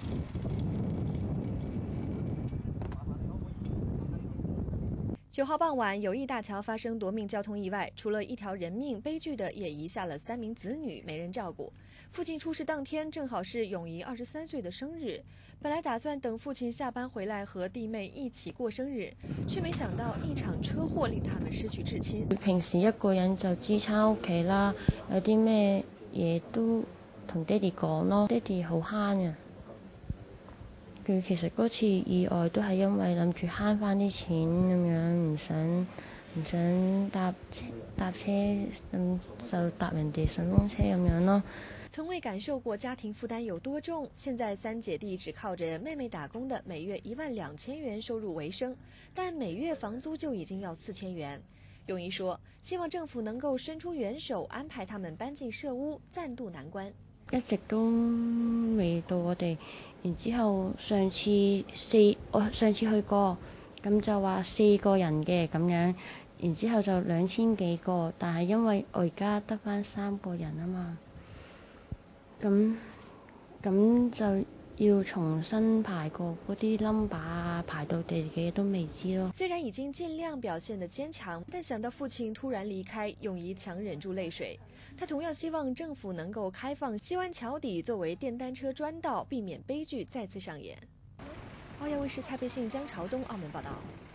9号傍晚，友谊大桥发生夺命交通意外，除了1条人命，悲剧的也遗下了3名子女，没人照顾。父亲出事当天正好是永仪23岁的生日，本来打算等父亲下班回来和弟妹一起過生日，卻沒想到一場車禍令他們失去至親。 平時一個人就支撐屋企啦，有啲咩嘢都同爹哋講咯，爹哋好慳嘅。佢其實嗰次意外都係因為諗住慳翻啲錢咁樣，唔想搭車咁就搭人哋順風車咁樣咯。 從未感受過家庭負擔有多重，現在3姐弟只靠着妹妹打工的每月12000元收入為生，但每月房租就已經要4000元。永儀說：希望政府能夠伸出援手，安排他們搬進社屋，暫渡難關。 一直都未到我哋，然之後上次去過，咁就話4個人嘅咁樣，然之後就2000幾個，但係因為我而家得返3個人啊嘛，咁就要重新排過嗰啲 number 啊，排到第幾都未知咯。 雖然已經盡量表現得堅強，但想到父親突然離開，永儀強忍住淚水。他同樣希望政府能夠開放西灣橋底作為電單車專道，避免悲劇再次上演。澳亞衛視蔡佩信、江朝東澳門報道。